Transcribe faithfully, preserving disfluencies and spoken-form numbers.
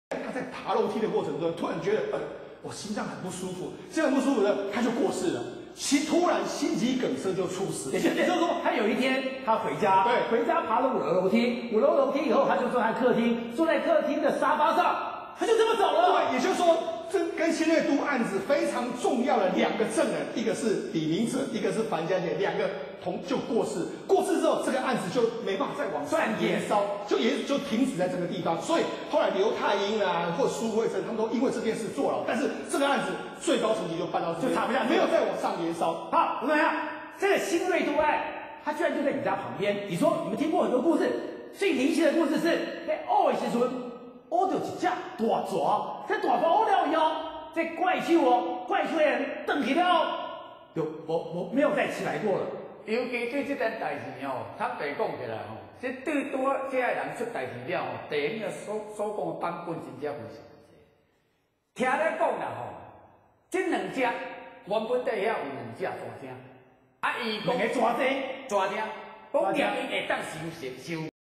他在爬楼梯的过程中，突然觉得，呃，我心脏很不舒服，心脏很不舒服呢，他就过世了。心突然心肌梗塞就猝死， 也就是说，他有一天他回家， 对， 回家爬了五楼楼梯，五楼楼梯以后，他就坐在客厅，坐在客厅的沙发上，他就这么走了。 对，也就是说，这跟新月都案子非常重要的两个证人，一个是李明哲，一个是樊家姐，两个同就过世。过世之后，这个案子就没办法再往上延烧，就也就停止在这个地方。所以后来刘太英啊，或苏慧珍，他们都因为这件事坐牢，但是这个案子最高层级就办到就查不下，没有再往上延烧。 好，我们看这个新瑞都案，他居然就在你家旁边。你说你们听过很多故事，最离奇的故事是在二时阵，屙到一只大蛇，这大蛇屙了以后，这怪兽哦，怪兽的人瞪起了，就我我没有再起来过了。 尤其对这件代志哦，坦白讲起来吼，这对多这些人出代志了吼，第一个所所讲的版本真正非常多。听咧讲啦吼，这两只原本底遐有两只大只，啊伊讲两个抓精， 抓精，讲念伊会当收收收。